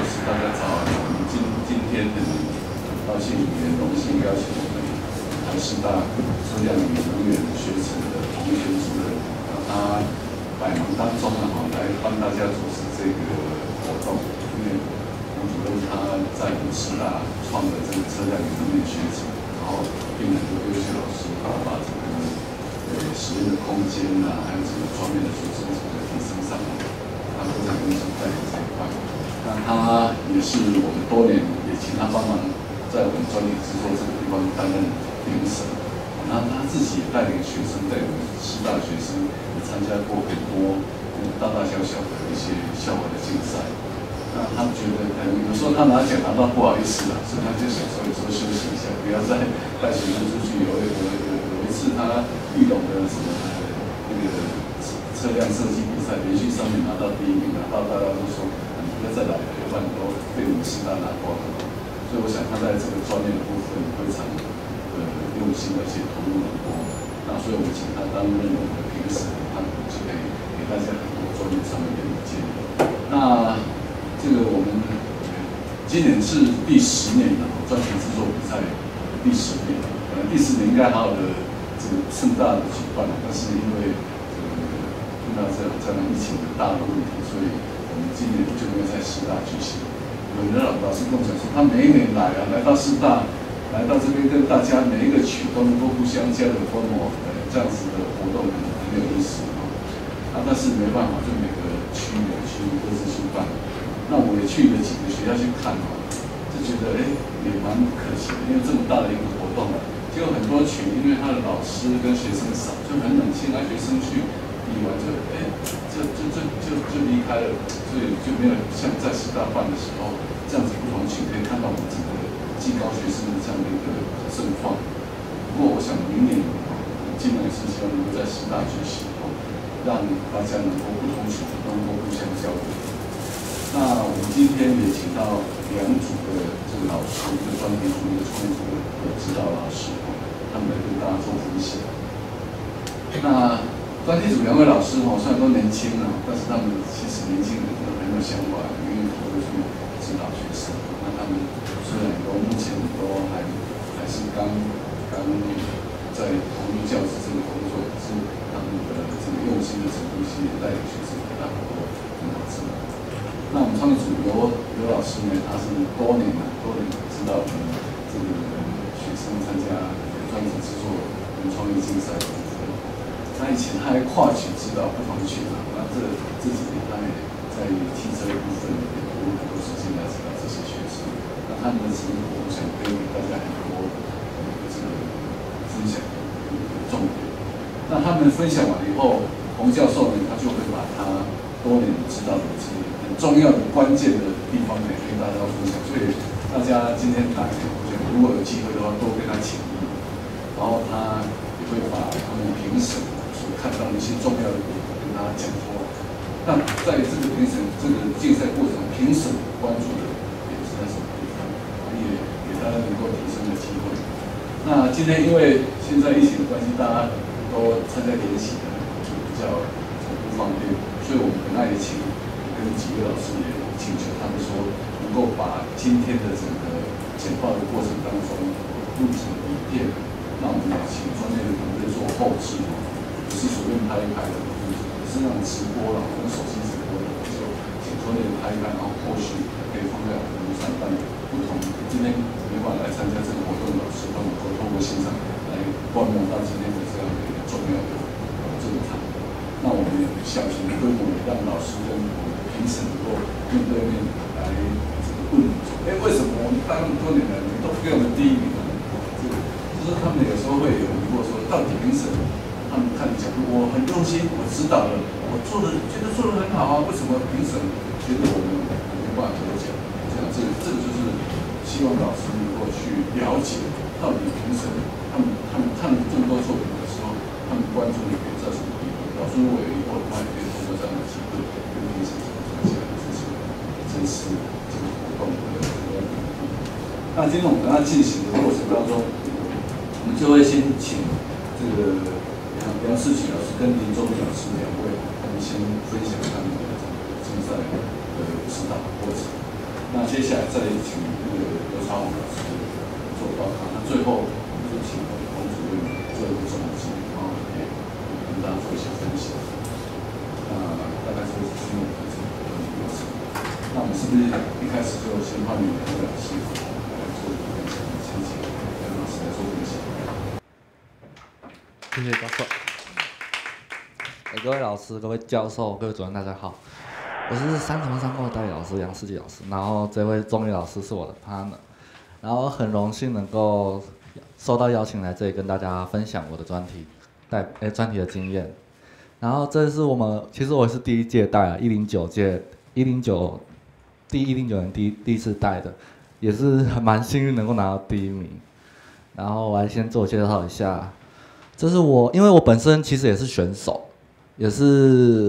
是大家早，我们今天很高兴也荣幸邀请我们台师大车辆与能源学程的洪学主任，他百忙当中来帮大家主持这个活动，因为洪主任他在我们师大创了这个车辆与能源学程，然后并很多优秀老师把这个实验的空间还有这个专业的学生提升上来，他非常用心在这一块。那他也是我们多年也请他帮忙在我们专业制作这个地方担任评审。那他自己也带领学生，带我们师大学生也参加过很多大大小小的一些校外的竞赛。那他觉得有时候他拿奖拿到不好意思了，所以他就想说有时候休息一下，不要再带学生出去。有一次他遇懂的什么那个车辆设计比赛，连续3年拿到第1名，拿到大家都说你不要再来了，要不然都被我们师大拿光了。所以我想他在这个专业的部分非常用心，而且投入很多。那所以我们请他担任我们的评审，他就可以给大家很多专业上面的意见。那这个我们今年是第10年了，专题制作比赛第10年了。本来第10年应该好好的这个盛大的举办，但是因为碰到这样疫情的大的问题，所以我们今年就没有在师大举行。有的老师跟我讲说，他每一年来到师大。来到这边跟大家每一个曲都能够互相交流观摩，这样子的活动很有意思但是没办法，就每个区各自去办。那我也去了几个学校去看就觉得也蛮可惜的，因为这么大的一个活动结果很多群因为他的老师跟学生少，就很冷清，学生去比完就离开了，所以就没有像在师大办的时候这样子不同群可以看到我们整个技高学生的这样的一个盛况。不过我想明年尽量是希望能够在师大举行让大家能够不同群能够互相交流。那我们今天也请到2组的这个老师，一个专题组，一个创意组的指导老师，他们来跟大家做分享。那专题组2位老师虽然都年轻但是他们其实年轻人都很有想法，愿意投入去指导学生。那他们虽然目前都还是刚在投入教职这个工作，可是他们的这个用心的程度是带领学生给他很多很好的。那我们创意组刘老师呢，他是多年指导我们这个学生参加专题制作跟创意竞赛的部分。他以前他还跨群指导不同群那这几年他也在汽车部分也投入很多时间来指导这些学生。那他们的成果，我想可以给大家很多这个分享的重点。那他们分享完以后，洪教授呢，他就会把他多年指导的这些很重要的关键的地方呢，跟大家分享。所以大家今天来，我想如果有机会的话，多跟他请益。然后他也会把他们评审所看到的一些重要的点跟大家讲说。那在这个评审这个竞赛过程，评审关注的点是在什么地方？也给大家能够提升的机会。那今天因为现在疫情的关系，大家都参加联席的，就比较不方便，所以我们本来也跟几位老师也请求他们说，能够把今天的整个简报的过程当中录成影片，那我们也请专业的团队做后置不是随便拍一拍的，是那种直播我们手机直播的，就请专业的拍一拍，然后后续可以放在网络上，让不同今天没法来参加这个活动的老师，都能够透过线上来观摩到今天的这样的一个重要的这个场。那我们也小型规模的让老师跟我们的评审能够面对面来这个问说，为什么我们办那么多年了，你们都不给我们第1名呢？就是他们有时候会有疑惑说，到底评审他们看的角度，我很用心，我指导了，我觉得做得很好为什么评审觉得我们没办法得奖？这个就是希望老师能够去了解，到底评审他们看这么多作品的时候，他们关注的点在什么地方？老师如果有疑惑的话，也可以通过这样的机会跟评审做一些支持这个活动的那今天我们跟他进行的过程当中，我们就会先请这个梁世奇老师跟林忠老师2位，他们先分享他们的竞赛的指导过程。 那接下来再请那个刘超宏老师做报告。那最后就请洪主任做一个总结，然后跟大家做一些分享。大概就是今天的这个流程。那我们是不是一开始就先欢迎两位老师来做分享？先请梁老师来做分享。 谢谢教授。各位老师、各位教授、各位主任，大家好。我是三重商工的代理老师杨世杰老师，然后这位钟宇老师是我的 partner， 然后很荣幸能够受到邀请来这里跟大家分享我的专题的经验。然后这是其实我是第一届带啊，109届，109年第一次带的，也是还蛮幸运能够拿到第1名。然后我来先自我介绍一下，这是因为我本身其实也是选手，也是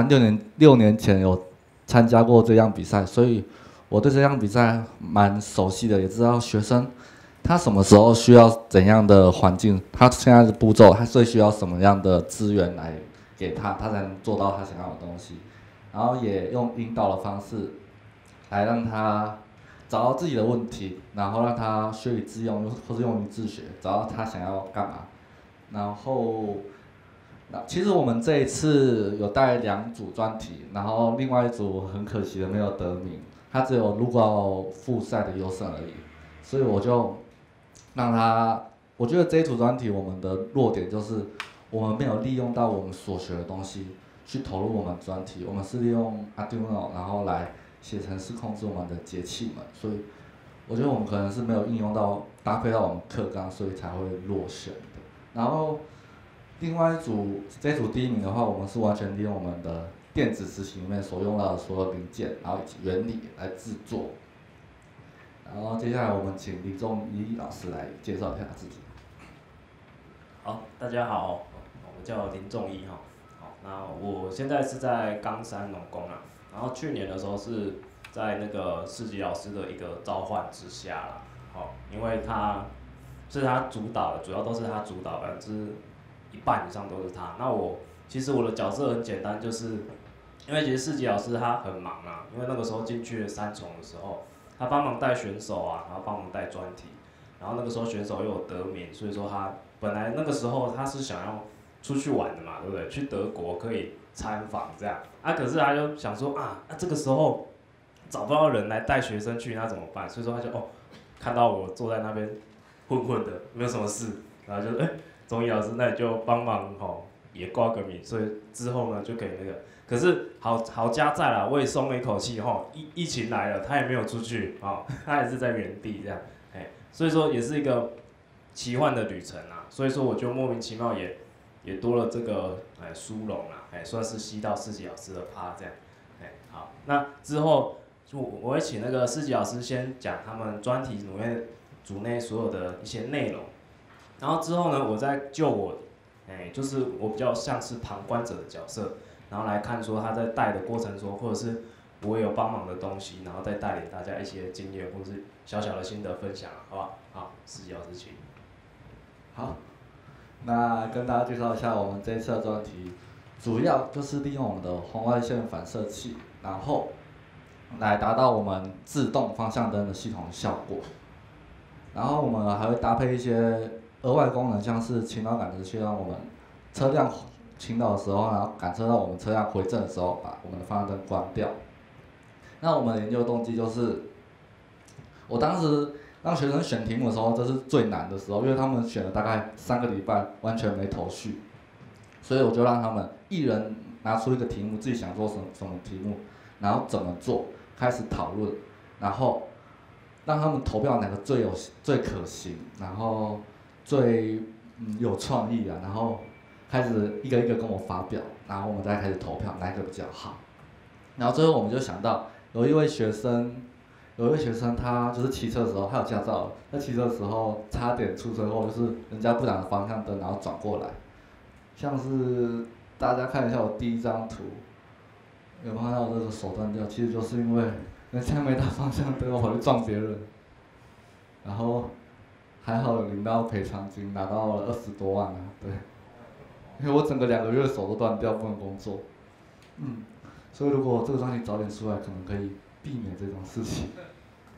6年前有参加过这样比赛，所以我对这样比赛蛮熟悉的，也知道学生他什么时候需要怎样的环境，他现在的步骤，他最需要什么样的资源来给他，他才能做到他想要的东西。然后也用引导的方式来让他找到自己的问题，然后让他学以致用，或是用于自学，找到他想要干嘛。然后，其实我们这一次有带2组专题，然后另外一组很可惜的没有得名，他只有录到复赛的优胜而已。所以我就让他，我觉得这一组专题我们的弱点就是我们没有利用到我们所学的东西去投入我们专题，我们是利用 Arduino 然后来写程式控制我们的节气门，所以我觉得我们可能是没有应用到搭配到我们课纲，所以才会落选的。然后另外这组第1名的话，我们是完全利用我们的电子执行里面所用到的所有零件，然后以及原理来制作。然后接下来我们请李仲一老师来介绍一下自己。 好，大家好，我叫林仲一哈。好，那我现在是在冈山农工啦。然后去年的时候是在那个世吉老师的一个召唤之下啦。好，因为他是他主导的，主要都是他主导，1半以上都是他。那其实我的角色很简单，就是因为其实世吉老师他很忙啊，因为那个时候进去3重的时候，他帮忙带选手啊，然后帮忙带专题，然后那个时候选手又有得名，所以说他本来那个时候他是想要出去玩的嘛，对不对？去德国可以参访这样啊，可是他就想说这个时候找不到人来带学生去，那怎么办？所以说他就看到我坐在那边混混的，没有什么事，然后就钟毅老师，那你就帮忙也挂个名，所以之后呢就可以那个。可是好家在啦，我也松了一口气疫情来了，他也没有出去他还是在原地这样，所以说也是一个奇幻的旅程啊。所以说我就莫名其妙也多了这个殊荣啦，算是吸到世吉老师的趴这样，好，那之后我会请那个世吉老师先讲他们专题组内所有的一些内容，然后之后呢，我再就是我比较像是旁观者的角色，然后来看说他在带的过程中，或者是我也有帮忙的东西，然后再带领大家一些经验或者是小小的心得分享，好吧？好，世吉老师请。 好，那跟大家介绍一下我们这一次的专题，主要就是利用我们的红外线反射器，然后来达到我们自动方向灯的系统效果。然后我们还会搭配一些额外功能，像是倾倒感知器，让我们车辆倾倒的时候，然后感测到我们车辆回正的时候，把我们的方向灯关掉。那我们的研究动机就是，我当时让学生选题目的时候，这是最难的时候，因为他们选了大概3个礼拜，完全没头绪，所以我就让他们一人拿出一个题目，自己想做什么题目，然后怎么做，开始讨论，然后让他们投票哪个最可行，然后最有创意啊，然后开始一个一个跟我发表，然后我们再开始投票哪一个比较好。然后最后我们就想到有一位学生他就是骑车的时候，他有驾照了，他骑车的时候差点出车祸，就是人家不打方向灯，然后转过来，像是大家看一下我第1张图，有没有看到这个手断掉？其实就是因为人家没打方向灯，我跑去撞别人，然后还好有领到赔偿金，拿到了20多万啊，对，因为我整个2个月手都断掉，不能工作，所以如果这个专题早点出来，可能可以避免这种事情。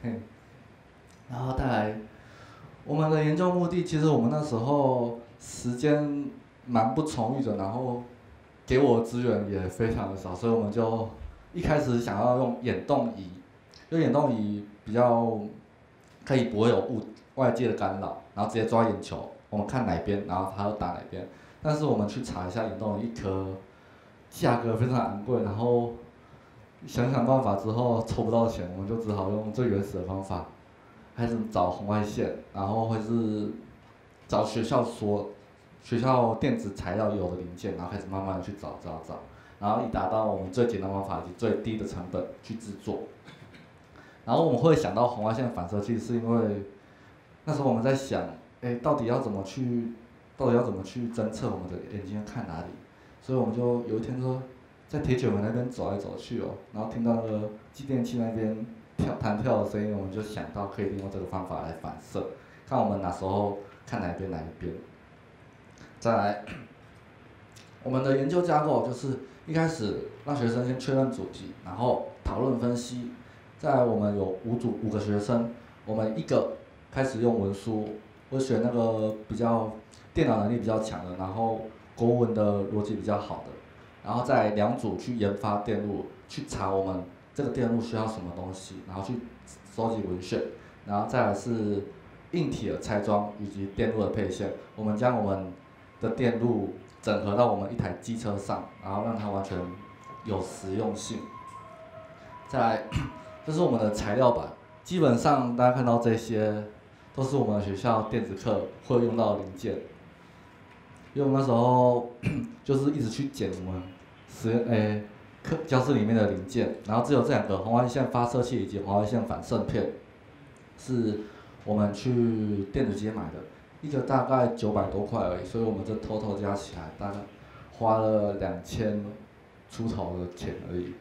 嘿，然后再来，我们的研究目的，其实我们那时候时间蛮不充裕的，然后给我的资源也非常的少，所以我们就一开始想要用眼动仪，因为眼动仪比较可以不会有外界的干扰，然后直接抓眼球，我们看哪边，然后它就打哪边。但是我们去查一下眼动仪，一颗价格非常昂贵，然后想办法之后筹不到钱，我们就只好用最原始的方法，开始找红外线，然后会是找学校电子材料有的零件，然后开始慢慢的去找，然后以达到我们最简单方法以及最低的成本去制作。然后我们会想到红外线反射器，是因为那时候我们在想，到底要怎么去侦测我们的眼睛要看哪里？所以我们就有一天说，在铁卷门那边走来走去哦，然后听到那个继电器那边弹跳的声音，我们就想到可以利用这个方法来反射，看我们哪时候看哪一边。再来，我们的研究架构就是一开始让学生先确认主题，然后讨论分析。再来我们有5个学生，我们一个开始用文书，我选那个比较电脑能力比较强的，然后国文的逻辑比较好的，然后再2组去研发电路，去查我们这个电路需要什么东西，然后去收集文献，然后再来是硬体的拆装以及电路的配线，我们将我们的电路整合到我们一台机车上，然后让它完全有实用性。再来，这是我们的材料板，基本上大家看到这些，都是我们学校电子课会用到的零件。因为我们那时候就是一直去捡我们教室里面的零件，然后只有这2个红外线发射器以及红外线反射片，是我们去电子街买的，一个大概900多块而已，所以我们这total加起来大概花了2000出头的钱而已。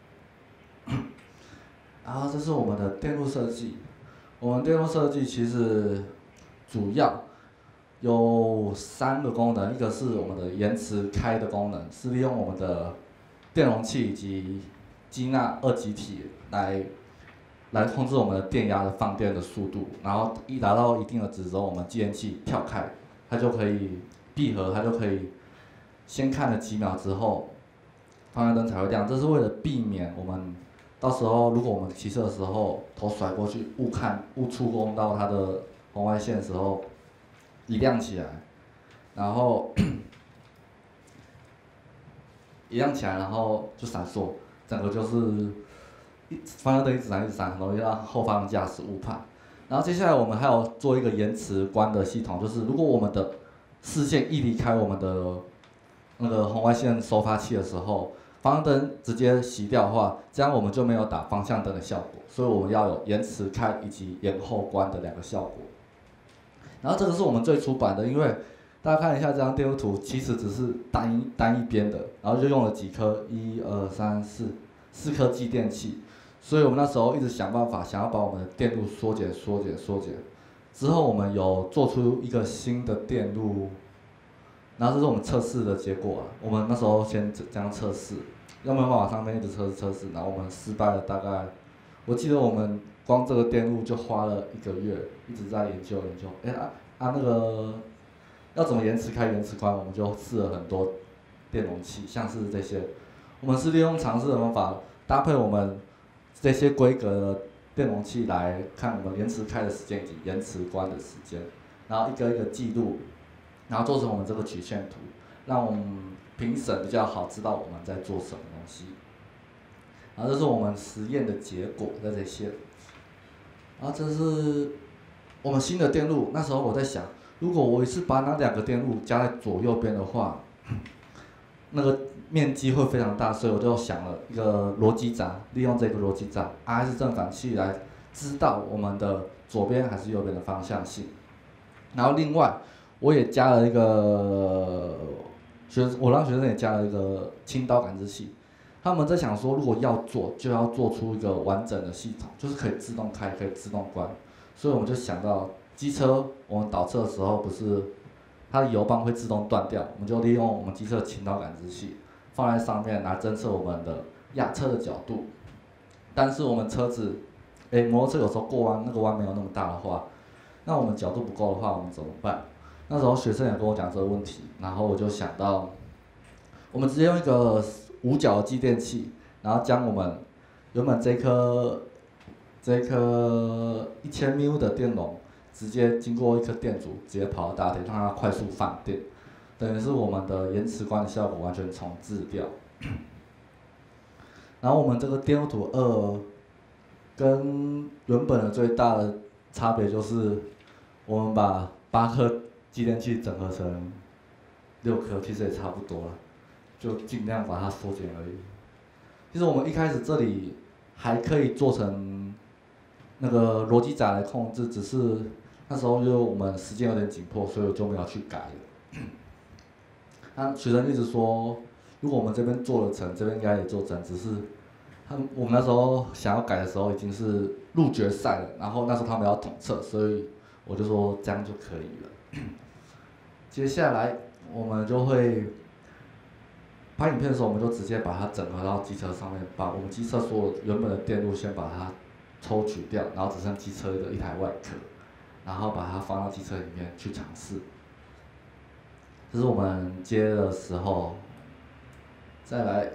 然后这是我们的电路设计，我们电路设计其实主要有3个功能，一个是我们的延迟开的功能，是利用我们的电容器以及基纳2极体来控制我们的电压的放电的速度，然后一达到一定的值之后，我们继电器跳开，它就可以闭合，它就可以先看了几秒之后，方向灯才会亮。这是为了避免我们到时候如果我们骑车的时候头甩过去误触碰到它的红外线的时候，一亮起来，然后一亮起来，然后就闪烁，整个就是方向灯一直闪，很容易让后方驾驶误判。然后接下来我们还有做一个延迟关的系统，就是如果我们的视线一离开我们的那个红外线收发器的时候，方向灯直接熄掉的话，这样我们就没有打方向灯的效果，所以我们要有延迟开以及延后关的2个效果。然后这个是我们最初版的，因为大家看一下这张电路图，其实只是单一边的，然后就用了几颗1、2、3、4颗继电器，所以我们那时候一直想办法，想要把我们的电路缩减。之后我们有做出一个新的电路，然后这是我们测试的结果啊。我们那时候先这样测试，用没有办法上面一直测试，然后我们失败了大概，我记得我们光这个电路就花了1个月，一直在研究。那个要怎么延迟开、延迟关，我们就试了很多电容器，像是这些，我们是利用尝试的方法搭配我们这些规格的电容器来看我们延迟开的时间以及延迟关的时间，然后一个一个记录，然后做成我们这个曲线图，让我们评审比较好知道我们在做什么东西。然后这是我们实验的结果，这些。然后这是我们新的电路，那时候我在想，如果我一次把那2个电路加在左右边的话，那个面积会非常大，所以我就想了一个逻辑闸，利用这个逻辑闸 RS 正反器来知道我们的左边还是右边的方向性。然后另外我也加了一个我让学生也加了一个轻刀感知器。他们在想说，如果要做，就要做出一个完整的系统，就是可以自动开，可以自动关。所以我们就想到，机车我们倒车的时候，不是它的油棒会自动断掉，我们就利用我们机车的轻刀感知器放在上面来侦测我们的压车的角度。但是我们车子摩托车有时候过弯那个弯没有那么大的话，那我们角度不够的话，我们怎么办？那时候学生也跟我讲这个问题，然后我就想到，我们直接用一个无角的继电器，然后将我们原本这颗1000 μ 的电容，直接经过一颗电阻，直接跑到大铁，让它快速放电，等于是我们的延迟管理效果完全重置掉。然后我们这个电路图2跟原本的最大的差别就是，我们把8颗继电器整合成6颗，其实也差不多了，就尽量把它缩减而已。其实我们一开始这里还可以做成那个逻辑闸来控制，只是那时候因为我们时间有点紧迫，所以我就没有去改了。那学生一直说，如果我们这边做得成，这边应该也做成，只是我们那时候想要改的时候已经是入决赛了，然后那时候他们要统测，所以我就说这样就可以了。接下来我们就会拍影片的时候，我们就直接把它整合到机车上面，把我们机车所有原本的电路先把它抽取掉，然后只剩机车的一台外壳，然后把它放到机车里面去尝试。这是我们接的时候，再来，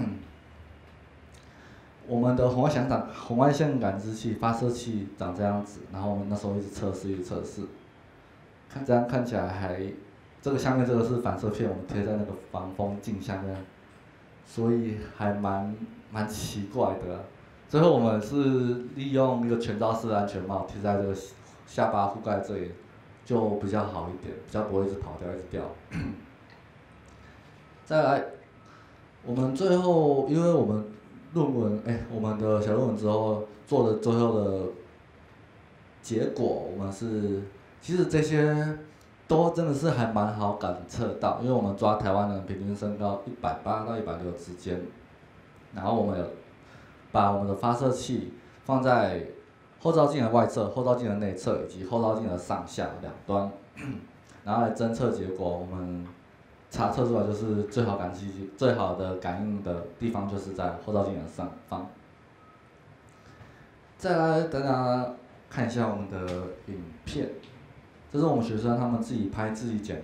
我们的红外线感知器发射器长这样子，然后我们那时候一直测试，这样看起来还，这个下面这个是反射片，我们贴在那个防风镜下面，所以还蛮奇怪的。最后我们是利用一个全罩式的安全帽贴在这个下巴覆盖这里，就比较好一点，比较不会一直跑掉一直掉。再来，我们最后因为我们论文，我们的小论文之后做的最后的结果，我们是其实这些都真的是还蛮好感测到，因为我们抓台湾人平均身高180到160之间，然后我们有把我们的发射器放在后照镜的外侧、后照镜的内侧以及后照镜的上下两端，然后来侦测结果，我们查测出来就是最好的感应的地方就是在后照镜的上方。再来，大家看一下我们的影片，这是我们学生他们自己拍自己剪的。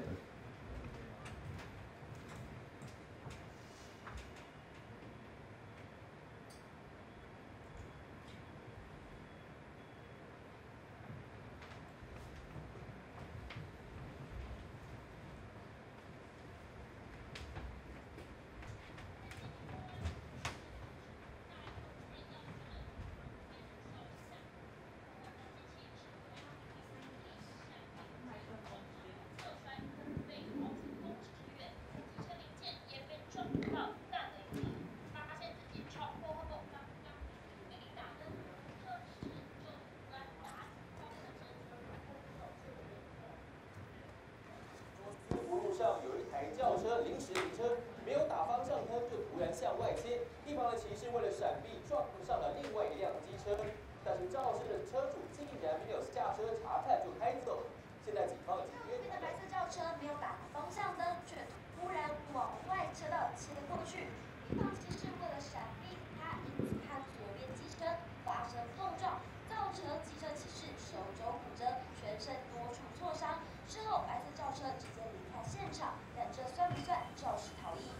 有一台轿车临时停车，没有打方向灯就突然向外切，一旁的骑士为了闪避撞上了另外一辆机车，但是肇事的车主竟然没有下车查看就开走。现在警方已经约谈。白色轿车没有打方向灯，却突然往外车道切了过去，一旁骑士为了闪避他，因此和左边机车发生碰撞，造成机车骑士手肘骨折，全身多处挫伤。事后，白色轿车直接离开现场，但这算不算肇事逃逸？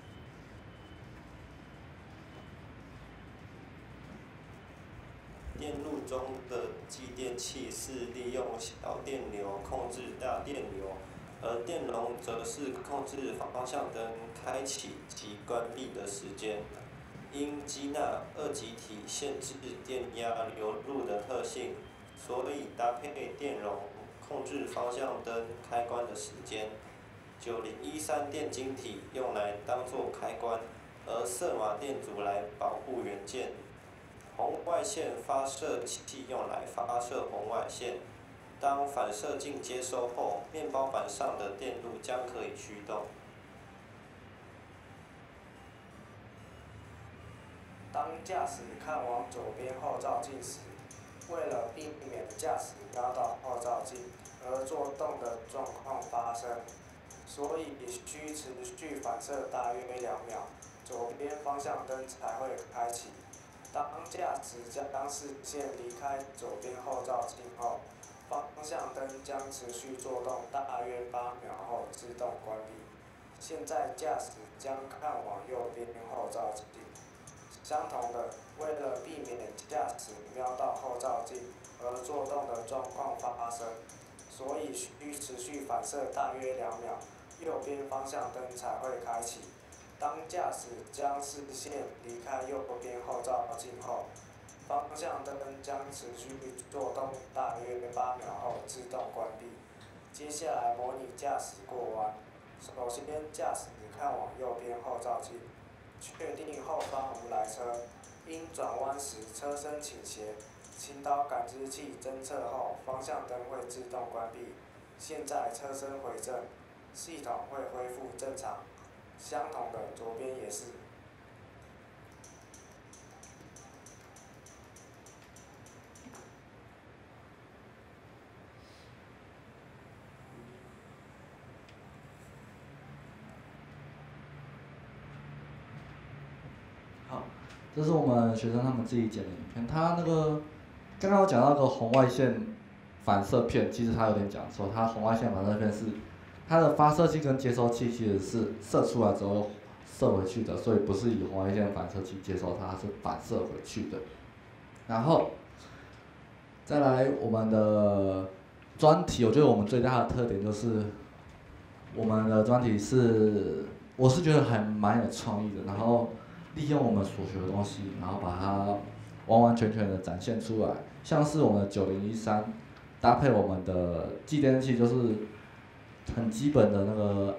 电路中的继电器是利用小电流控制大电流，而电容则是控制方向灯开启及关闭的时间。因基纳二极体限制电压流入的特性，所以搭配电容控制方向灯开关的时间。9013电晶体用来当作开关，而色码电阻来保护元件。红外线发射器用来发射红外线。当反射镜接收后，面包板上的电路将可以驱动。 当驾驶看往左边后照镜时，为了避免驾驶压到后照镜而作动的状况发生，所以必须持续反射大约2秒，左边方向灯才会开启。 当驾驶将视线离开左边后照镜后，方向灯将持续作动大约8秒后自动关闭。现在驾驶将看往右边后照镜。相同的，为了避免驾驶瞄到后照镜而作动的状况发生，所以需持续反射大约2秒，右边方向灯才会开启。当驾驶将视线离开右边后照镜后，方向灯将持续作动大约8秒后自动关闭。接下来模拟驾驶过弯。首先，驾驶看往右边后照镜，确定后方无来车，应转弯时车身倾斜，倾倒感知器侦测后，方向灯会自动关闭。现在车身回正，系统会恢复正常。相同的，左边也是。 好，这是我们学生他们自己剪的影片。他那个刚刚有讲到个红外线反射片，其实他有点讲错，他红外线反射片是它的发射器跟接收器其实是射出来之后又射回去的，所以不是以红外线反射器接收它，是反射回去的。然后再来我们的专题，我觉得我们最大的特点就是我们的专题是，我是觉得还蛮有创意的，然后利用我们所学的东西，然后把它完完全全的展现出来。像是我们的9013搭配我们的继电器，就是很基本的那个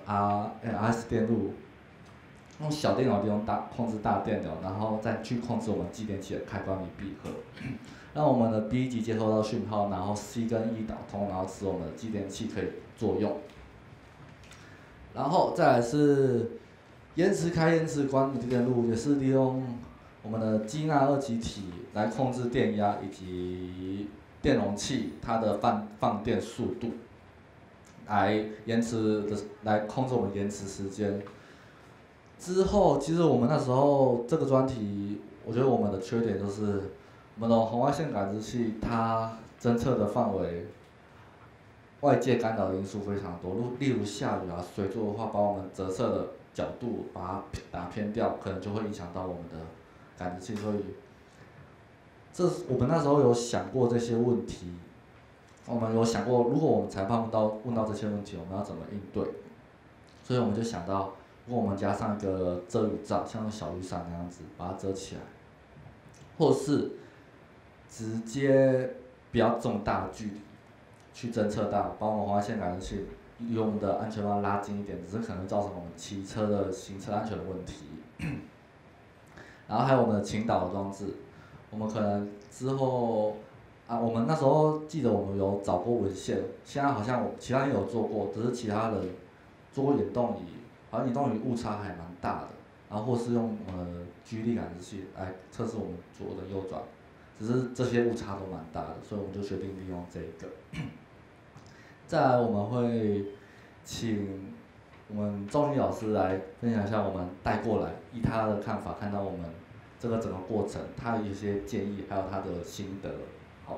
RS 电路，用小电脑利用控制大电流，然后再去控制我们继电器的开关与闭合，让我们的 B 级接收到讯号，然后 C 跟 E 导通，然后使我们的继电器可以作用。然后再来是延迟开、延迟关的电路，也是利用我们的基纳二极体来控制电压以及电容器它的放电速度，来控制我们延迟时间。之后，其实我们那时候这个专题，我觉得我们的缺点就是我们的红外线感知器它侦测的范围，外界干扰的因素非常多，例如下雨啊、水做的话，把我们折射的角度把它打偏掉，可能就会影响到我们的感知器。所以，我们那时候有想过这些问题，我们有想过，如果我们裁判问到这些问题，我们要怎么应对？所以我们就想到，如果我们加上一个遮雨罩，像小雨伞那样子，把它遮起来，或是直接不要这么大的距离去侦测到，把我们红外线感知器离我们的安全帽拉近一点，只是可能造成我们骑车的行车安全的问题。然后还有我们的倾倒装置，我们可能之后我们那时候记得我们有找过文献，现在好像其他人有做过，只是其他人做过眼动仪，好像眼动仪误差还蛮大的。然后或是用居力感知器来测试我们左的右转，只是这些误差都蛮大的，所以我们就决定利用这个。再来我们会请我们仲义老师来分享一下我们带过来，以他的看法看到我们这个整个过程，他的一些建议，还有他的心得。好，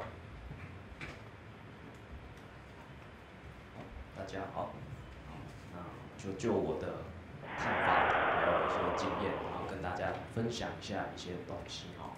大家好，那就我的看法，还有一些经验，然后跟大家分享一下一些东西哈。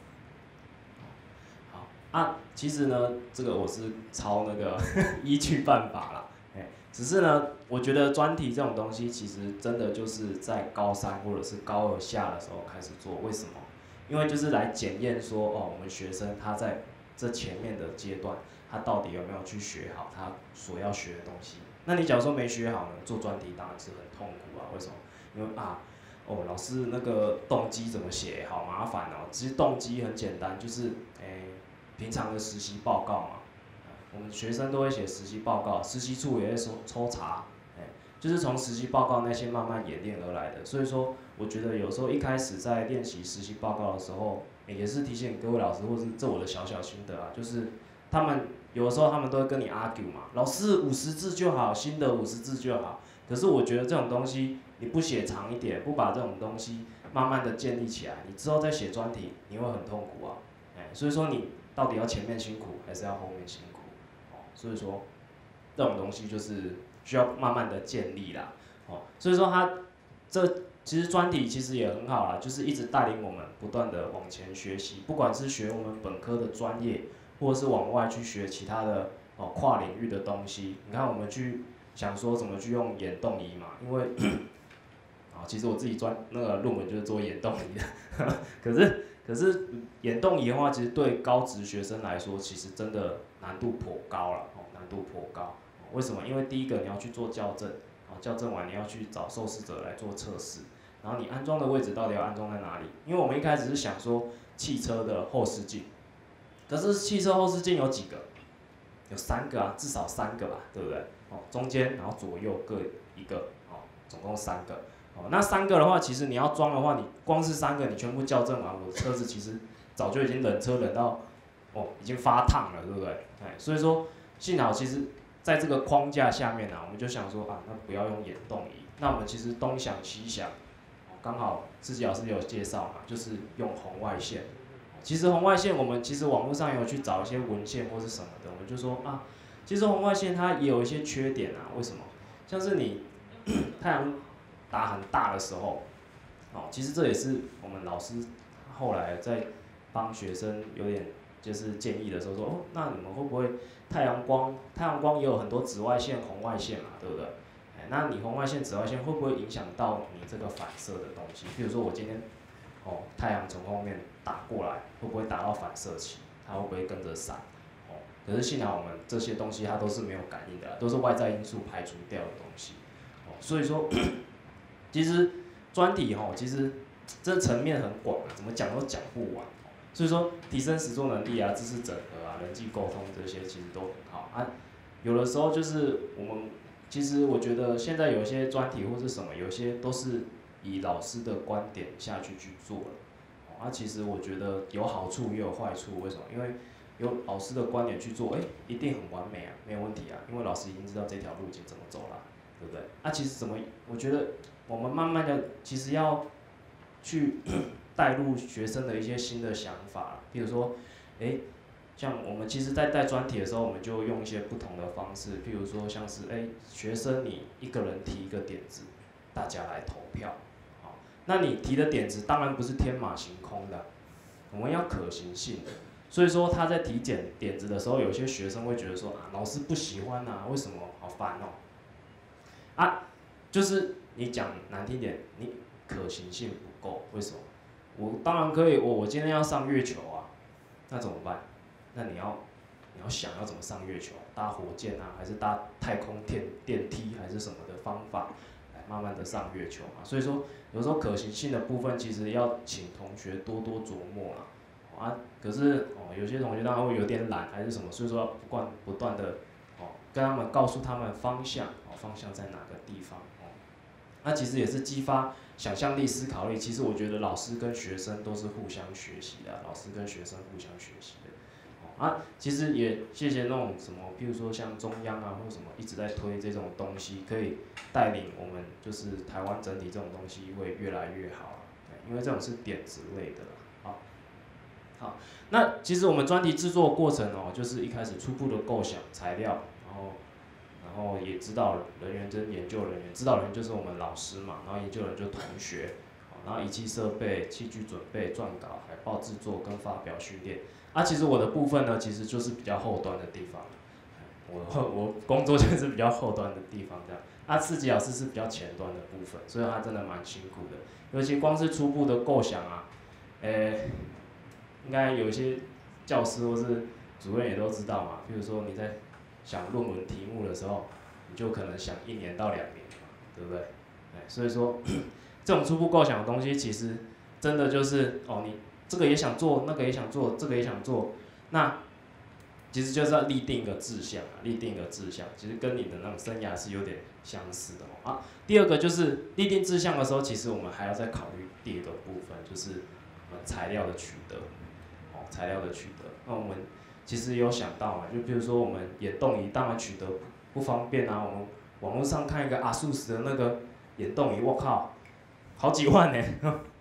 好其实呢，这个我是抄那个依据办法啦，只是呢，我觉得专题这种东西，其实真的就是在高三或者是高二下的时候开始做。为什么？因为就是来检验说，我们学生他在这前面的阶段，他到底有没有去学好他所要学的东西。那你假如说没学好呢，做专题当然是很痛苦啊。为什么？因为老师那个动机怎么写，好麻烦哦。其实动机很简单，就是平常的实习报告嘛，我们学生都会写实习报告，实习处也会抽查，就是从实习报告那些慢慢演练而来的。所以说，我觉得有时候一开始在练习实习报告的时候，也是提醒各位老师，或是这我的小小心得啊，就是他们有的时候他们都会跟你 argue 嘛，老师50字就好，新的50字就好。可是我觉得这种东西你不写长一点，不把这种东西慢慢的建立起来，你之后再写专题，你会很痛苦啊，所以说你到底要前面辛苦还是要后面辛苦，所以说这种东西就是需要慢慢的建立啦，所以说其实专题其实也很好啦，就是一直带领我们不断的往前学习，不管是学我们本科的专业，或者是往外去学其他的跨领域的东西。你看我们去想说怎么去用眼动仪嘛，因为其实我自己那个论文就是做眼动仪的，可是眼动仪的话，其实对高职学生来说，其实真的难度颇高了，难度颇高。为什么？因为第一个你要去做校正，校正完你要去找受试者来做测试。然后你安装的位置到底要安装在哪里？因为我们一开始是想说汽车的后视镜，可是汽车后视镜有几个？有3个啊，至少3个吧，对不对？中间然后左右各1个，总共3个。那3个的话，其实你要装的话，你光是3个你全部校正完，我的车子其实早就已经冷车冷到已经发烫了，对不对？所以说幸好其实在这个框架下面我们就想说那不要用眼动仪，那我们其实东想西想。刚好自己老师有介绍嘛，就是用红外线。其实红外线我们其实网络上有去找一些文献或是什么的，我们就说其实红外线它也有一些缺点啊。为什么？像是你太阳打很大的时候，其实这也是我们老师后来在帮学生有点就是建议的时候说，那你们会不会太阳光也有很多紫外线、红外线嘛，对不对？那你红外线、紫外线会不会影响到你这个反射的东西？比如说我今天，太阳从后面打过来，会不会打到反射器？它会不会跟着闪？可是幸好我们这些东西它都是没有感应的，都是外在因素排除掉的东西。所以说，其实专题其实这层面很广怎么讲都讲不完。所以说，提升实作能力啊、知识整合啊、人际沟通这些其实都很好有的时候就是我们。其实我觉得现在有些专题或是什么，有些都是以老师的观点下去做了。其实我觉得有好处也有坏处。为什么？因为有老师的观点去做，一定很完美啊，没有问题啊，因为老师已经知道这条路径怎么走了，对不对？其实我觉得我们慢慢的其实要去带入学生的一些新的想法，比如说，像我们其实，在带专题的时候，我们就用一些不同的方式，譬如说像是学生你一个人提一个点子，大家来投票，那你提的点子当然不是天马行空的，我们要可行性的。所以说他在提点子的时候，有些学生会觉得说老师不喜欢为什么？好烦就是你讲难听点，你可行性不够，为什么？我当然可以，我今天要上月球那怎么办？那你要想要怎么上月球？搭火箭还是搭太空电梯，还是什么的方法，来慢慢的上月球嘛？所以说，有时候可行性的部分，其实要请同学多多琢磨可是有些同学当然会有点懒，还是什么，所以说要不断的跟他们告诉他们方向，方向在哪个地方那其实也是激发想象力、思考力。其实我觉得老师跟学生都是互相学习的，老师跟学生互相学习的。其实也谢谢那种什么，譬如说像中央或者什么一直在推这种东西，可以带领我们就是台湾整体这种东西会越来越好因为这种是点子类的好，那其实我们专题制作过程就是一开始初步的构想材料，然后也指导人员跟研究人员，指导人员就是我们老师嘛，然后研究人就是同学，然后仪器设备、器具准备、撰稿、海报制作跟发表训练。其实我的部分呢，其实就是比较后端的地方，我工作就是比较后端的地方这样。4级老师是比较前端的部分，所以他真的蛮辛苦的。尤其光是初步的构想应该有一些教师或是主任也都知道嘛。比如说你在想论文题目的时候，你就可能想1年到2年嘛，对不对？所以说这种初步构想的东西，其实真的就是你这个也想做，那个也想做，这个也想做，那其实就是要立定一个志向立定一个志向，其实跟你的那种生涯是有点相似的第二个就是立定志向的时候，其实我们还要再考虑第二个部分，就是材料的取得，材料的取得。那我们其实有想到嘛，就比如说我们眼动仪当然取得不方便我们网络上看一个ASUS的那个眼动仪，我靠，好几万呢，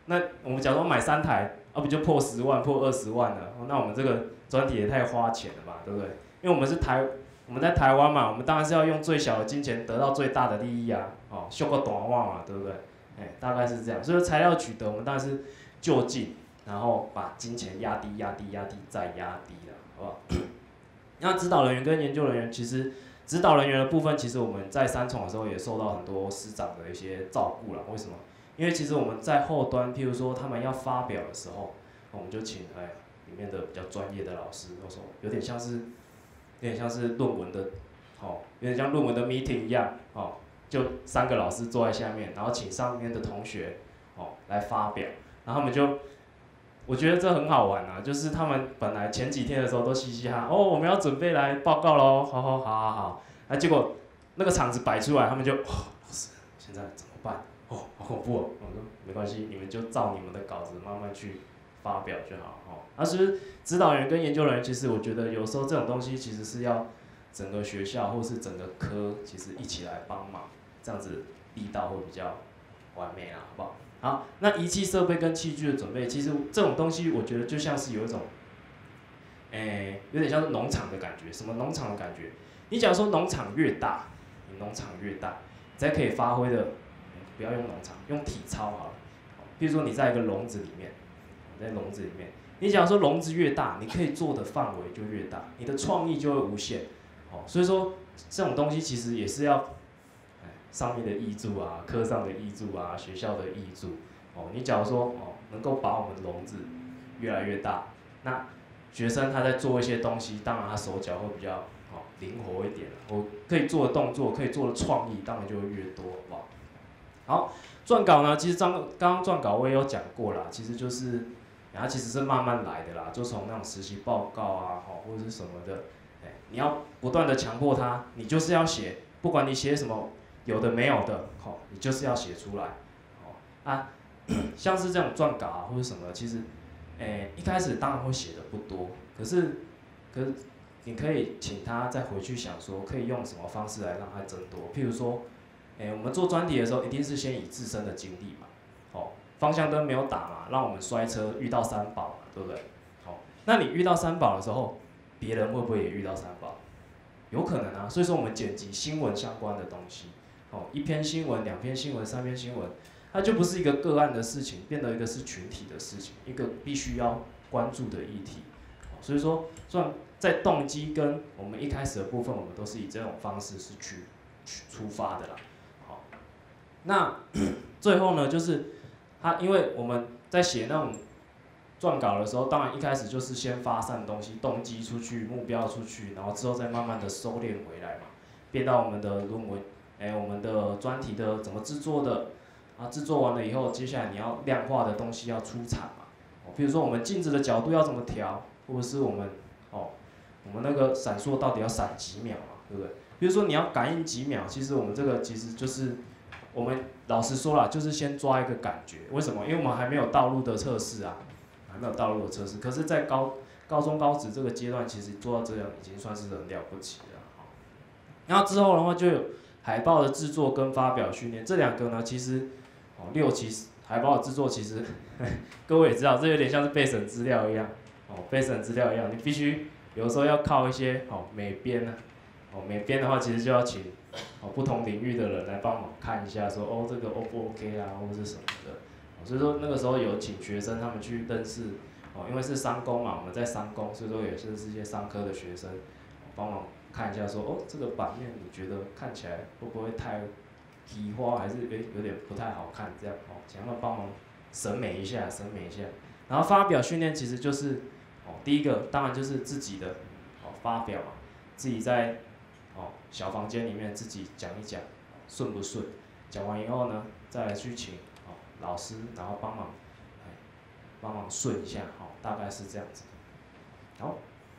那我们假如说买3台，不就破10万、破20万了？那我们这个专题也太花钱了吧，对不对？因为我们在台湾嘛，我们当然是要用最小的金钱得到最大的利益啊，哦，修个短袜嘛，对不对？大概是这样。所以材料取得，我们当然是就近，然后把金钱压低、压低、压低再压低了，好不好？那指导人员跟研究人员，其实指导人员的部分，其实我们在三重的时候也受到很多师长的一些照顾了。为什么？因为其实我们在后端，譬如说他们要发表的时候，我们就请里面的比较专业的老师，有点像是论文的，有点像论文的 meeting 一样，就3个老师坐在下面，然后请上面的同学，来发表，然后他们就。我觉得这很好玩啊，就是他们本来前几天的时候都嘻嘻哈，我们要准备来报告喽，好，结果那个场子摆出来，他们就，老师，现在怎么办？好恐怖哦！我说没关系，你们就照你们的稿子慢慢去发表就好，是不是指导员跟研究人员，其实我觉得有时候这种东西其实是要整个学校或是整个科其实一起来帮忙，这样子力道会比较完美啦，好不好？好，那仪器设备跟器具的准备，其实这种东西我觉得就像是有一种，有点像是农場的感觉。什么农场的感觉？你假如说农场越大，你才可以发挥的，不要用农场，用体操好了。比如说你在一个笼子里面，你假如说笼子越大，你可以做的范围就越大，你的创意就会无限。所以说这种东西其实也是要。上面的挹注啊，课上的挹注啊，学校的挹注，你假如说能够把我们的笼子越来越大，那学生他在做一些东西，当然他手脚会比较灵活一点，我可以做的动作，可以做的创意，当然就会越多，好不好？好，撰稿呢，其实刚刚撰稿我也有讲过啦，其实就是，它其实是慢慢来的啦，就从那种实习报告啊，或者是什么的，你要不断的强迫他，你就是要写，不管你写什么。有的没有的，你就是要写出来，像是这种撰稿啊或者什么，其实，一开始当然会写的不多，可是你可以请他再回去想说，可以用什么方式来让它增多。譬如说，我们做专题的时候，一定是先以自身的经历嘛，方向灯没有打嘛，让我们摔车遇到三宝嘛，对不对？那你遇到三宝的时候，别人会不会也遇到三宝？有可能啊，所以说我们剪辑新闻相关的东西。1篇新闻、2篇新闻、3篇新闻，它就不是一个个案的事情，变得一个是群体的事情，一个必须要关注的议题。所以说，算在动机跟我们一开始的部分，我们都是以这种方式是去出发的啦。好，那最后呢，就是因为我们在写那种撰稿的时候，当然一开始就是先发散东西，动机出去，目标出去，然后之后再慢慢的收敛回来嘛，变到我们的论文。我们的专题的怎么制作的，制作完了以后，接下来你要量化的东西要出产嘛，比如说我们镜子的角度要怎么调，或者是我们那个闪烁到底要闪几秒嘛，对不对？比如说你要感应几秒，其实我们这个其实就是我们老实说啦，就是先抓一个感觉，为什么？因为我们还没有道路的测试啊，可是，在高中高职这个阶段，其实做到这样已经算是很了不起了。然后之后的话就有。海报的制作跟发表训练，这2个呢，其实6期海报的制作，其实各位也知道，这有点像是备审资料一样，你必须有时候要靠一些美编啊，美编的话，其实就要请不同领域的人来帮忙看一下说，这个 O 不 OK 啊，或者是什么的，所以说那个时候有请学生他们去认识，因为是商工嘛，我们在商工，所以说也是一些商科的学生帮忙。看一下说，这个版面你觉得看起来会不会太提花，还是有点不太好看这样请他们帮忙审美一下。然后发表训练其实就是第一个当然就是自己的发表嘛，自己在小房间里面自己讲一讲，顺不顺？讲完以后呢，再来去请老师，然后帮忙顺一下大概是这样子。好。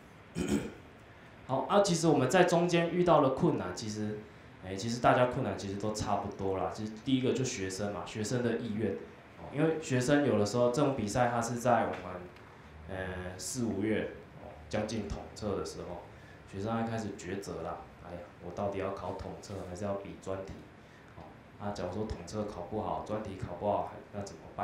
好其实我们在中间遇到了困难，其实大家困难其实都差不多啦。其实第一个就学生嘛，学生的意愿，因为学生有的时候这种比赛，它是在我们4、5月将近统测的时候，学生还开始抉择啦。我到底要考统测还是要比专题？假如说统测考不好，专题考不好，那怎么办？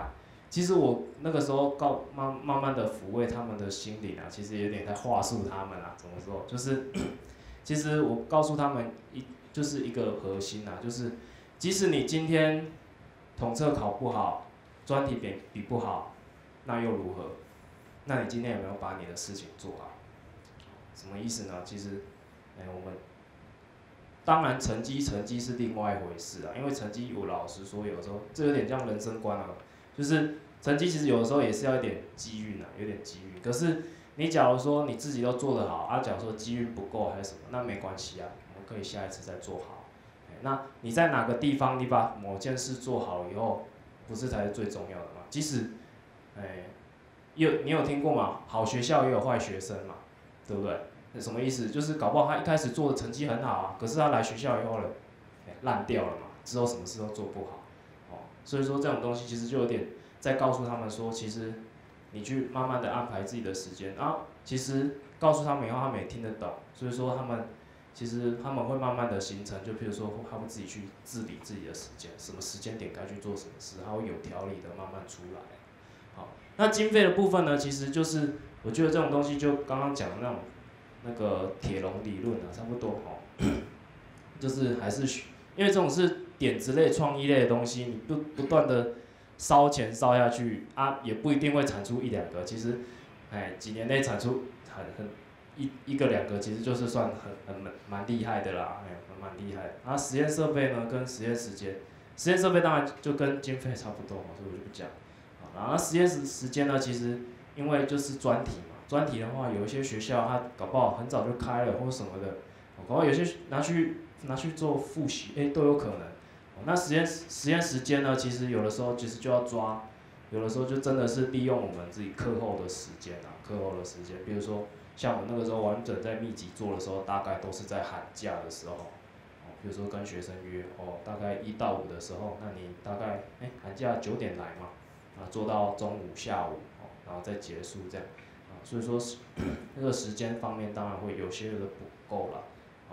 其实我那个时候慢慢的抚慰他们的心灵啊，其实有点在话术他们啊，怎么说？就是其实我告诉他们就是一个核心啊，就是即使你今天统测考不好，专题比不好，那又如何？那你今天有没有把你的事情做好？什么意思呢？其实，我们当然成绩是另外一回事啊，因为成绩我老实说，有时候这有点像人生观啊，就是成绩其实有的时候也是要一点机运啊，有点机运。可是你假如说你自己都做得好，啊，假如说机运不够还是什么，那没关系啊，我们可以下一次再做好。那你在哪个地方你把某件事做好以后，不是才是最重要的吗？即使，你有听过吗？好学校也有坏学生嘛，对不对？什么意思？就是搞不好他一开始做的成绩很好啊，可是他来学校以后呢，烂掉了嘛，之后什么事都做不好，所以说这种东西其实就有点在告诉他们说，其实你去慢慢的安排自己的时间，然后其实告诉他们以后，他们也听得懂，所以说其实他们会慢慢的形成，就譬如说他们自己去治理自己的时间，什么时间点该去做什么事，他会有条理的慢慢出来。好，那经费的部分呢，其实就是我觉得这种东西就刚刚讲的那个铁笼理论啊，差不多就是还是因为这种是点子类、创意类的东西，你不断的烧钱烧下去啊，也不一定会产出一两个。其实，几年内产出一个两个，其实就是算蛮厉害的啦，蛮厉害的。然后实验设备呢，跟实验时间，实验设备当然就跟经费差不多嘛，所以我就不讲。然后实验时间呢，其实因为就是专题嘛，专题的话，有一些学校它搞不好很早就开了或什么的，搞不好有些拿去做复习，都有可能。那实验时间呢，其实有的时候其实就要抓，有的时候就真的是利用我们自己课后的时间啊，课后的时间，比如说像我那个时候完整在密集做的时候，大概都是在寒假的时候，比如说跟学生约大概1到5的时候，那你大概寒假9点来嘛，做到中午下午，然后再结束这样，所以说那个时间方面当然会有些的不够了，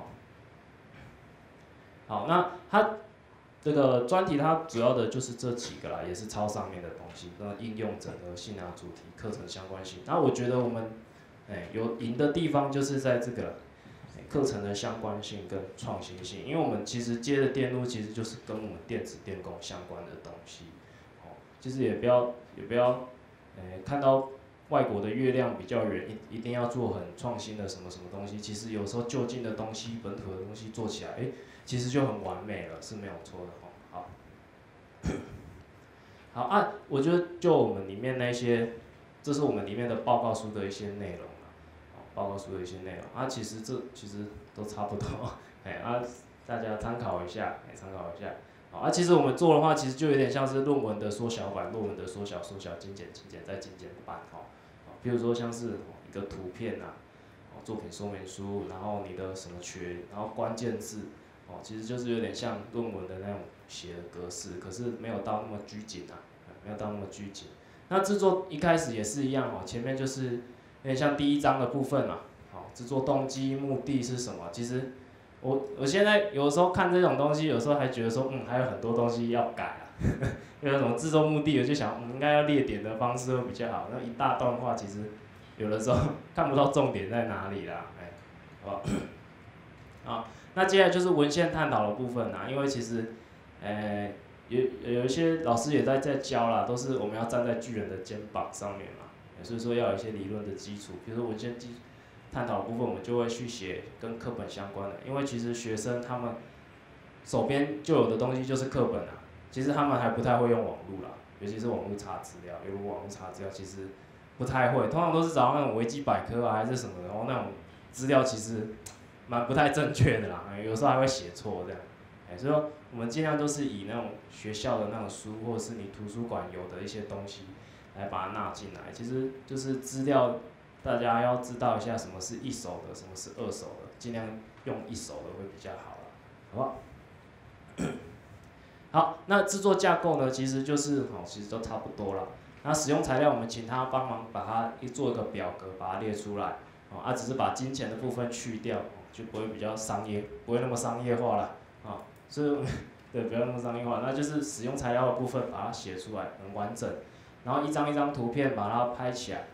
好，那它这个专题它主要的就是这几个啦，也是超上面的东西，那应用整合性啊、主题、课程相关性。那我觉得我们有赢的地方就是在这个课程的相关性跟创新性，因为我们其实接的电路其实就是跟我们电子电工相关的东西，其实也不要看到外国的月亮比较圆，一定要做很创新的什么什么东西，其实有时候就近的东西、本土的东西做起来，其实就很完美了，是没有错的好啊，我觉得就我们里面那些，这是我们里面的报告书的一些内容报告书的一些内容啊，其实都差不多，大家参考一下，参考一下。其实我们做的话，其实就有点像是论文的缩小版，论文的缩小、精简再精简版比如说像是一个图片啊，作品说明书，然后你的什么学，然后关键字。其实就是有点像论文的那种写的格式，可是没有到那么拘谨没有到那么拘谨。那制作一开始也是一样前面就是有点像第1章的部分嘛，制作动机、目的是什么？其实我现在有时候看这种东西，有时候还觉得说，还有很多东西要改因为什么制作目的，我就想，应该要列点的方式会比较好。那一大段话，其实有的时候看不到重点在哪里啦，好不好？那接下来就是文献探讨的部分因为其实，有一些老师也在教啦，都是我们要站在巨人的肩膀上面嘛，所以说要有一些理论的基础，比如说文献探讨的部分，我们就会去写跟课本相关的，因为其实学生他们手边就有的东西就是课本其实他们还不太会用网络啦，尤其是网络查资料，网络查资料其实不太会，通常都是找那种维基百科还是什么的，然后那种资料其实蛮不太正确的啦，有时候还会写错这样，所以说我们尽量都是以那种学校的那种书，或者是你图书馆有的一些东西来把它纳进来，其实就是资料。大家要知道一下什么是1手的，什么是2手的，尽量用1手的会比较好好不好？好，那制作架构呢，其实就是其实都差不多了。那使用材料，我们请他帮忙把它做一个表格，把它列出来，只是把金钱的部分去掉，就不会比较商业，不会那么商业化了所以对，不要那么商业化，那就是使用材料的部分把它写出来，很完整。 然后一张一张图片把它拍起来，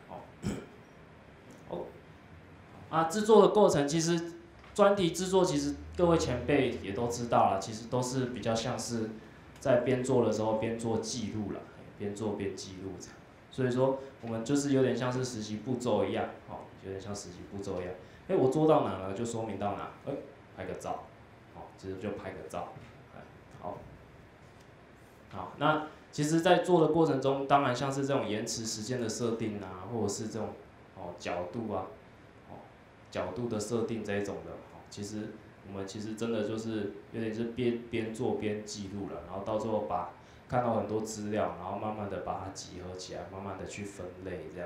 制作的过程其实专题制作其实各位前辈也都知道了，其实都是比较像是在边做的时候边做记录了，边做边记录这样。所以说我们就是有点像是实习步骤一样，有点像实习步骤一样。我做到哪了就说明到哪，拍个照，其实就拍个照，好，那其实，在做的过程中，当然像是这种延迟时间的设定啊，或者是这种角度啊，角度的设定这一种的，其实我们其实真的就是有点是边做边记录了，然后到最后看到很多资料，然后慢慢的把它集合起来，慢慢的去分类这样，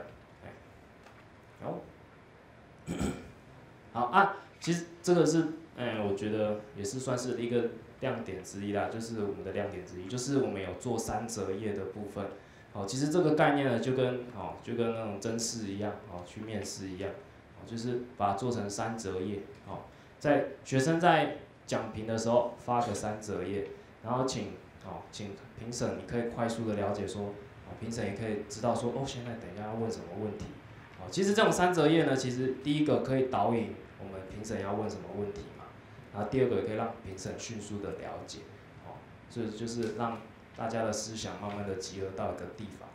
好，其实这个是我觉得也是算是一个亮点之一啦，就是我们的亮点之一，就是我们有做3折页的部分。其实这个概念呢，就跟那种甄试一样，去面试一样，就是把它做成3折页，在学生在讲评的时候发个3折页，然后请评审，你可以快速的了解说，评审也可以知道说，现在等一下要问什么问题。其实这种3折页呢，其实第一个可以导引我们评审要问什么问题嘛，然后第二个也可以让评审迅速的了解，所以就是让大家的思想慢慢的集合到一个地方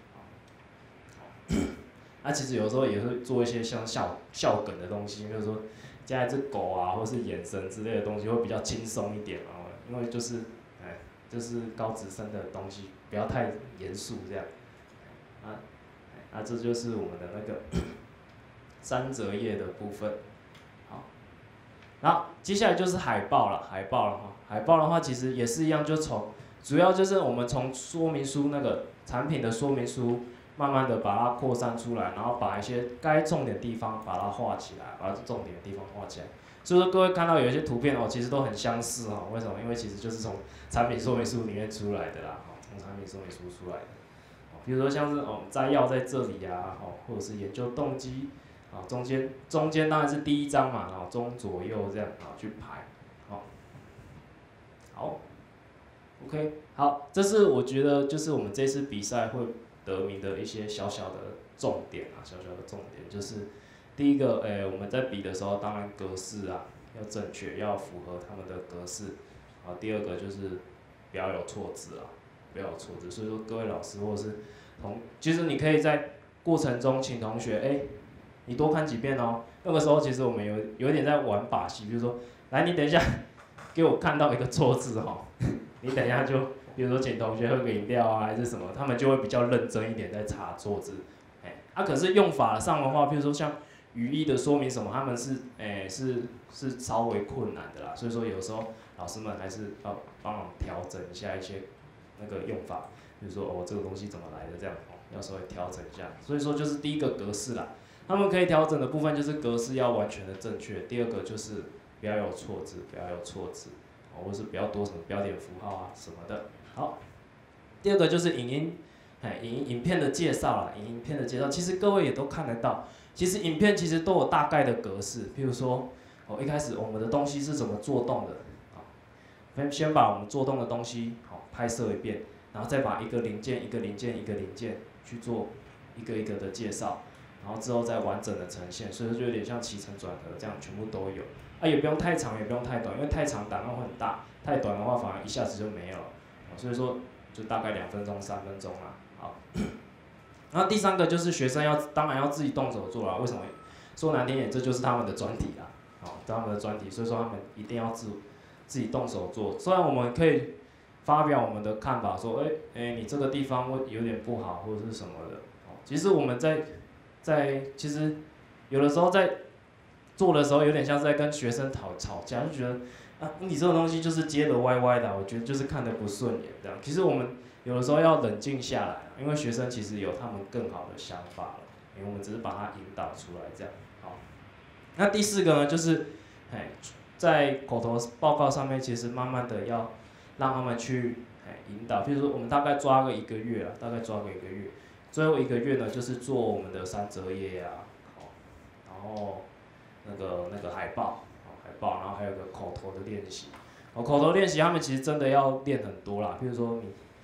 其实有时候也会做一些像笑梗的东西，比如说加一只狗啊，或是眼神之类的东西，会比较轻松一点因为就是高职生的东西，不要太严肃这样，这就是我们的那个3折页的部分，好，然后接下来就是海报了，海报的话其实也是一样，主要就是我们从说明书那个产品的说明书，慢慢的把它扩散出来，然后把一些该重点的地方把它画起来，把重点的地方画起来。所以说各位看到有一些图片其实都很相似为什么？因为其实就是从产品说明书里面出来的啦，从产品说明书出来的。比如说像是摘要在这里啊，或者是研究动机，中间当然是第1章嘛，中左右这样去排，好 ，OK， 好，这是我觉得就是我们这次比赛会得名的一些小小的重点就是第一个，我们在比的时候，当然格式啊要正确，要符合他们的格式，第二个就是不要有错字啊，不要有错字，所以说各位老师或者是其实你可以在过程中请同学，你多看几遍哦。那个时候其实我们有点在玩把戏，比如说，来你等一下，给我看到一个错字你等一下就，比如说请同学喝个饮料啊，还是什么，他们就会比较认真一点在查错字，可是用法上的话，比如说像语义的说明什么，他们是稍微困难的啦，所以说有时候老师们还是要帮忙调整一下一些那个用法。比如说这个东西怎么来的这样要稍微调整一下。所以说就是第一个格式啦，他们可以调整的部分就是格式要完全的正确。第二个就是不要有错字，或是不要多什么标点符号啊什么的。好，第二个就是影片的介绍啦，影片的介绍其实各位也都看得到，其实影片其实都有大概的格式。譬如说一开始我们的东西是怎么做动的先把我们做动的东西拍摄一遍。然后再把一个零件去做一个一个的介绍，然后之后再完整的呈现，所以说就有点像起承转合这样全部都有。也不用太长，也不用太短，因为太长档案会很大，太短的话反而一下子就没有了。所以说就大概2分钟、3分钟啦。好，然后第3个就是学生当然要自己动手做啦。为什么？说难听点，这就是他们的专题啦。他们的专题，所以说他们一定要自己动手做。虽然我们可以发表我们的看法，说，你这个地方会有点不好，或者是什么的。其实我们其实有的时候在做的时候，有点像是在跟学生吵架，就觉得你这个东西就是接得歪歪的，我觉得就是看得不顺眼这样。其实我们有的时候要冷静下来，因为学生其实有他们更好的想法了，因为我们只是把它引导出来这样。好，那第4个呢，就是在口头报告上面，其实慢慢的要让他们去引导，比如说我们大概抓个1个月啊，最后1个月呢就是做我们的3折页啊，然后那个海报，然后还有个口头的练习，口头练习他们其实真的要练很多啦，比如说你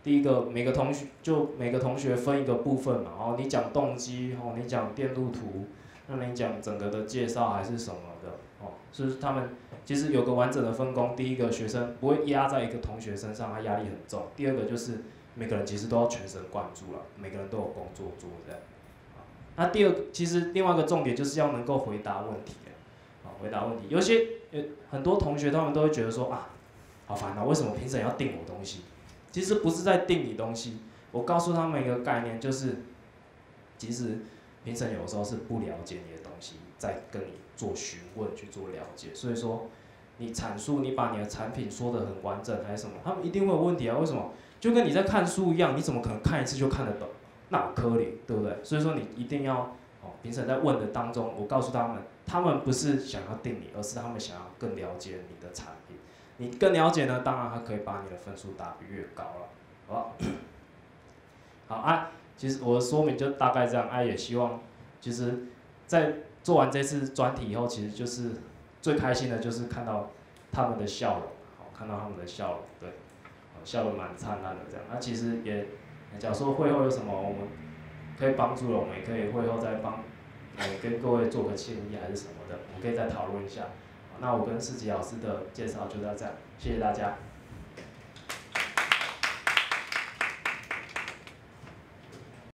第一个每个同学分一个部分嘛，你讲动机，你讲电路图，那你讲整个的介绍还是什么的，就是他们其实有个完整的分工。第一个学生不会压在一个同学身上，他压力很重。第二个就是每个人其实都要全神贯注了，每个人都有工作做这样。那第二个其实另外一个重点就是要能够回答问题，回答问题。很多同学他们都会觉得说啊，好烦啊，为什么评审要定我东西？其实不是在定你东西，我告诉他们一个概念，就是其实评审有时候是不了解你的东西，在跟你做询问去做了解。所以说你阐述，你把你的产品说得很完整还是什么，他们一定会有问题啊。为什么？就跟你在看书一样，你怎么可能看一次就看得懂？那有可怜，对不对？所以说你一定要，评审在问的当中，我告诉他们不是想要定你，而是他们想要更了解你的产品。你更了解呢，当然他可以把你的分数打得越高了，好不好？好啊，其实我的说明就大概这样。也希望，其实，在做完这次专题以后，其实就是最开心的就是看到他们的笑容，看到他们的笑容，对，笑得蛮灿烂的这样。其实也，假如说会后有什么我们可以帮助的，我们也可以会后再跟各位做个建议还是什么的，我们可以再讨论一下。那我跟世吉老师的介绍就到这样，谢谢大家。